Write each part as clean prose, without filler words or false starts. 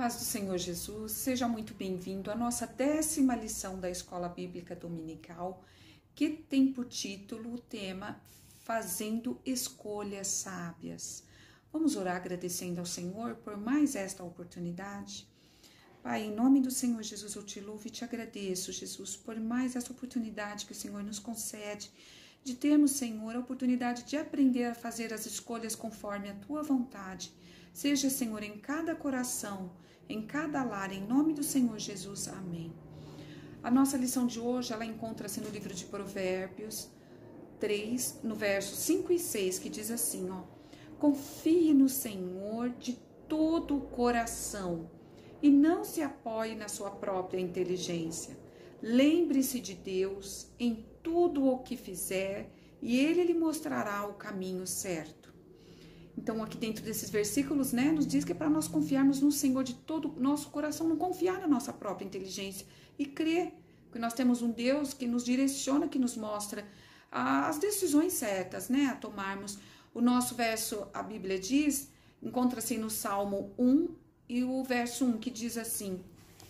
paz do Senhor Jesus, seja muito bem-vindo à nossa 10ª lição da Escola Bíblica Dominical, que tem por título o tema Fazendo Escolhas Sábias. Vamos orar agradecendo ao Senhor por mais esta oportunidade. Pai, em nome do Senhor Jesus, eu te louvo e te agradeço, Jesus, por mais essa oportunidade que o Senhor nos concede de termos, Senhor, a oportunidade de aprender a fazer as escolhas conforme a tua vontade. Seja, Senhor, em cada coração, em cada lar, em nome do Senhor Jesus. Amém. A nossa lição de hoje, ela encontra-se no livro de Provérbios 3, no verso 5 e 6, que diz assim, confie no Senhor de todo o coração e não se apoie na sua própria inteligência. Lembre-se de Deus em tudo o que fizer e Ele lhe mostrará o caminho certo. Então, aqui dentro desses versículos, nos diz que é para nós confiarmos no Senhor de todo o nosso coração, não confiar na nossa própria inteligência e crer que nós temos um Deus que nos direciona, que nos mostra as decisões certas, a tomarmos. O nosso verso, a Bíblia diz, encontra-se no Salmo 1 e o verso 1, que diz assim: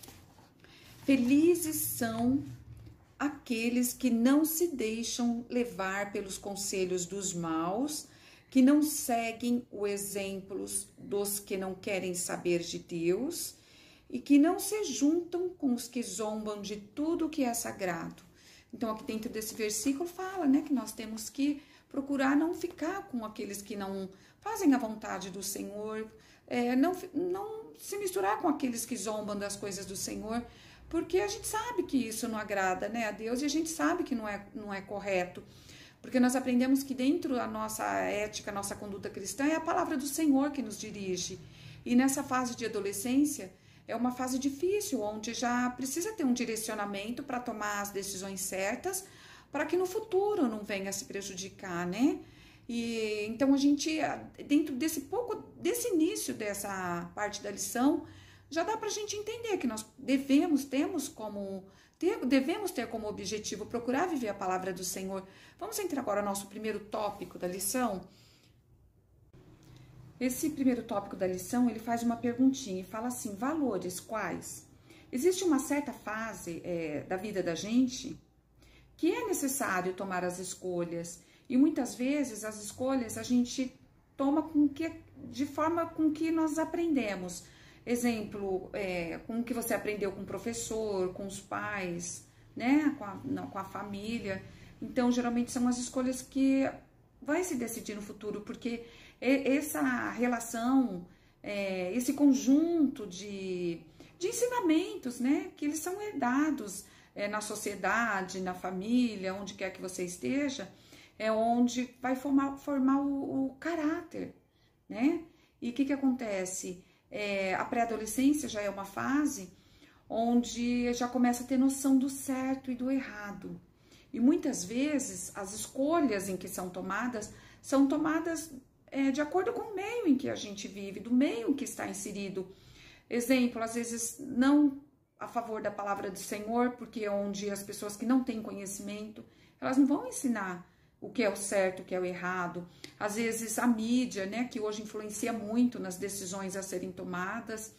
felizes são aqueles que não se deixam levar pelos conselhos dos maus, que não seguem os exemplos dos que não querem saber de Deus e que não se juntam com os que zombam de tudo que é sagrado. Então, aqui dentro desse versículo fala, que nós temos que procurar não ficar com aqueles que não fazem a vontade do Senhor, não se misturar com aqueles que zombam das coisas do Senhor, porque a gente sabe que isso não agrada, a Deus, e a gente sabe que não é correto. Porque nós aprendemos que dentro da nossa ética, nossa conduta cristã, é a palavra do Senhor que nos dirige. E nessa fase de adolescência, é uma fase difícil, onde já precisa ter um direcionamento para tomar as decisões certas, para que no futuro não venha se prejudicar, E então a gente, dentro desse início dessa parte da lição, já dá para a gente entender que nós devemos ter como objetivo procurar viver a palavra do Senhor. Vamos entrar agora no nosso primeiro tópico da lição. Esse primeiro tópico da lição, ele faz uma perguntinha e fala assim: valores quais? Existe uma certa fase da vida da gente que é necessário tomar as escolhas, e muitas vezes as escolhas a gente toma de forma com que nós aprendemos. Exemplo, com o que você aprendeu com o professor, com os pais, com a família. Então, geralmente são as escolhas que vai se decidir no futuro, porque essa relação, esse conjunto de ensinamentos, que eles são herdados na sociedade, na família, onde quer que você esteja, é onde vai formar o caráter, E o que acontece? A pré-adolescência já é uma fase onde já começa a ter noção do certo e do errado. E muitas vezes as escolhas em que são tomadas de acordo com o meio em que a gente vive, do meio em que está inserido. Exemplo, às vezes não a favor da palavra do Senhor, porque é onde as pessoas que não têm conhecimento, elas não vão ensinar o que é o certo, o que é o errado. Às vezes a mídia, que hoje influencia muito nas decisões a serem tomadas.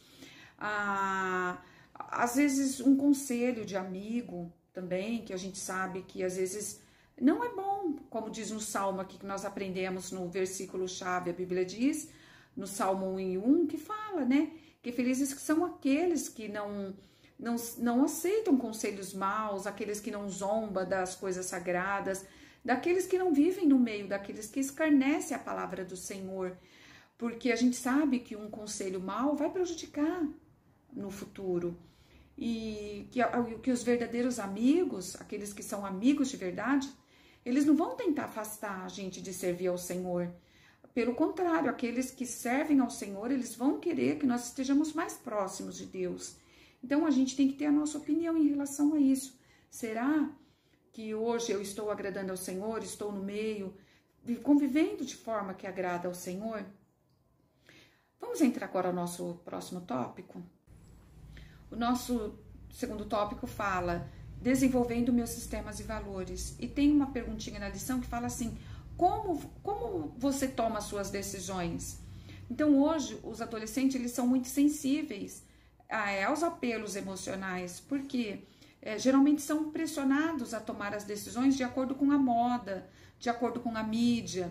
Às vezes um conselho de amigo também, que a gente sabe que às vezes não é bom, como diz no Salmo aqui que nós aprendemos no versículo-chave, a Bíblia diz, no Salmo 1:1, que fala, que felizes que são aqueles que não aceitam conselhos maus, aqueles que não zombam das coisas sagradas, daqueles que não vivem no meio, daqueles que escarnecem a palavra do Senhor, porque a gente sabe que um conselho mau vai prejudicar no futuro, e que os verdadeiros amigos, aqueles que são amigos de verdade, eles não vão tentar afastar a gente de servir ao Senhor. Pelo contrário, aqueles que servem ao Senhor, eles vão querer que nós estejamos mais próximos de Deus. Então a gente tem que ter a nossa opinião em relação a isso. Será que hoje eu estou agradando ao Senhor, estou no meio, convivendo de forma que agrada ao Senhor? Vamos entrar agora no nosso próximo tópico? O nosso segundo tópico fala desenvolvendo meus sistemas e valores. E tem uma perguntinha na lição que fala assim: como você toma as suas decisões? Então hoje os adolescentes eles são muito sensíveis aos apelos emocionais, porque geralmente são pressionados a tomar as decisões de acordo com a moda, de acordo com a mídia,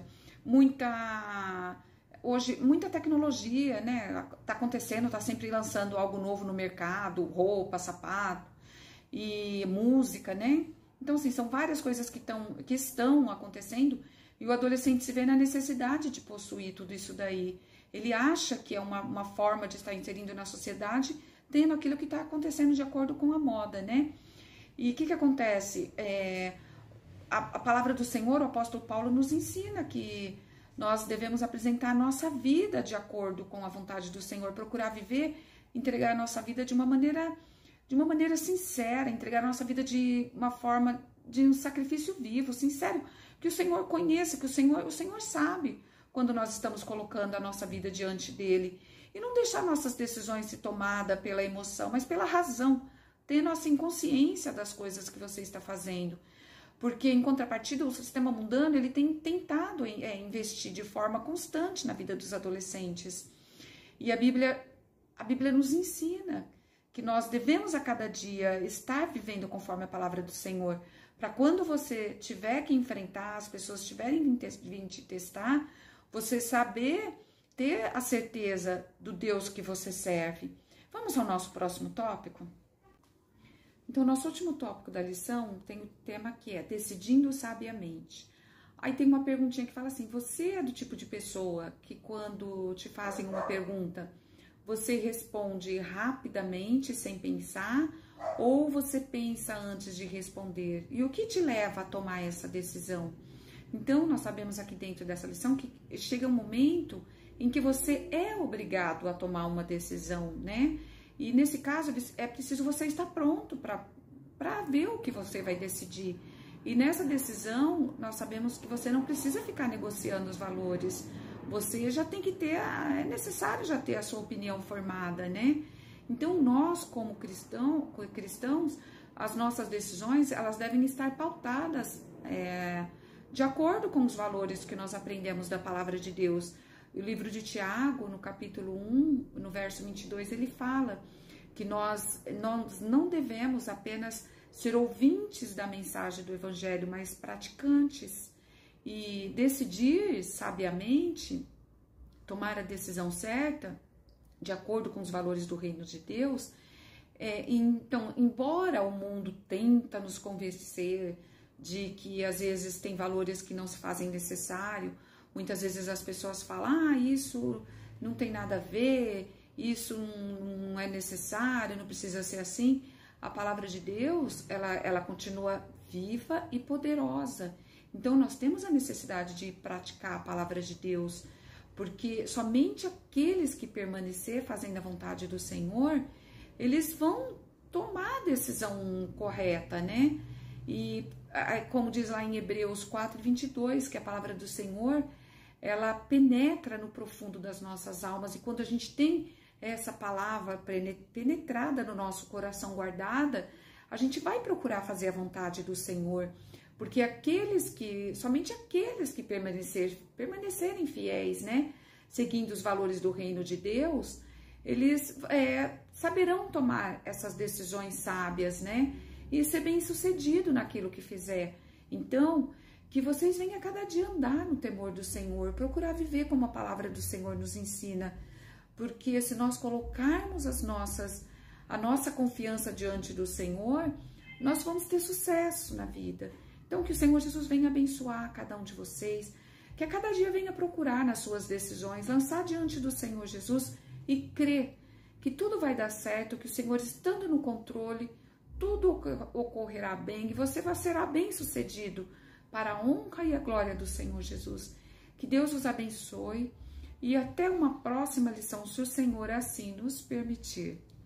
hoje, muita tecnologia, né? Tá acontecendo, tá sempre lançando algo novo no mercado, roupa, sapato e música, né? Então, assim, são várias coisas que estão acontecendo e o adolescente se vê na necessidade de possuir tudo isso daí. Ele acha que é uma forma de estar inserindo na sociedade, tendo aquilo que está acontecendo de acordo com a moda, né? E o que acontece? A palavra do Senhor, o apóstolo Paulo nos ensina que nós devemos apresentar a nossa vida de acordo com a vontade do Senhor, procurar viver, entregar a nossa vida de uma maneira sincera, entregar a nossa vida de uma forma de um sacrifício vivo, sincero, que o Senhor conheça, que o Senhor sabe quando nós estamos colocando a nossa vida diante dele. E não deixar nossas decisões se tomadas pela emoção, mas pela razão, tendo assim consciência das coisas que você está fazendo. Porque, em contrapartida, o sistema mundano ele tem tentado investir de forma constante na vida dos adolescentes. E a Bíblia nos ensina que nós devemos a cada dia estar vivendo conforme a palavra do Senhor, para quando você tiver que enfrentar, as pessoas tiverem vindo te testar, você saber ter a certeza do Deus que você serve. Vamos ao nosso próximo tópico? Então, nosso último tópico da lição tem o tema que é decidindo sabiamente. Aí tem uma perguntinha que fala assim, você é do tipo de pessoa que quando te fazem uma pergunta, você responde rapidamente, sem pensar, ou você pensa antes de responder? E o que te leva a tomar essa decisão? Então, nós sabemos aqui dentro dessa lição que chega um momento em que você é obrigado a tomar uma decisão, né? E nesse caso, é preciso você estar pronto para ver o que você vai decidir. E nessa decisão, nós sabemos que você não precisa ficar negociando os valores. Você já tem que ter, é necessário já ter a sua opinião formada, né? Então, nós como cristãos, as nossas decisões, elas devem estar pautadas de acordo com os valores que nós aprendemos da palavra de Deus. O livro de Tiago, no capítulo 1, no verso 22, ele fala que nós não devemos apenas ser ouvintes da mensagem do Evangelho, mas praticantes. E decidir sabiamente, tomar a decisão certa, de acordo com os valores do reino de Deus. Então, embora o mundo tenta nos convencer de que às vezes tem valores que não se fazem necessário, muitas vezes as pessoas falam, isso não tem nada a ver, isso não é necessário, não precisa ser assim. A palavra de Deus, ela continua viva e poderosa. Então, nós temos a necessidade de praticar a palavra de Deus, porque somente aqueles que permanecer fazendo a vontade do Senhor, eles vão tomar a decisão correta, né? E como diz lá em Hebreus 4:22, que a palavra do Senhor, ela penetra no profundo das nossas almas, e quando a gente tem essa palavra penetrada no nosso coração, guardada, a gente vai procurar fazer a vontade do Senhor, porque somente aqueles que permanecerem fiéis, né, seguindo os valores do reino de Deus, eles saberão tomar essas decisões sábias, né, e ser bem-sucedido naquilo que fizer. Então, que vocês venham a cada dia andar no temor do Senhor, procurar viver como a palavra do Senhor nos ensina, porque se nós colocarmos a nossa confiança diante do Senhor, nós vamos ter sucesso na vida. Então, que o Senhor Jesus venha abençoar cada um de vocês, que a cada dia venha procurar nas suas decisões, lançar diante do Senhor Jesus e crer que tudo vai dar certo, que o Senhor estando no controle, tudo ocorrerá bem e você será bem-sucedido para a honra e a glória do Senhor Jesus. Que Deus os abençoe e até uma próxima lição, se o Senhor assim nos permitir.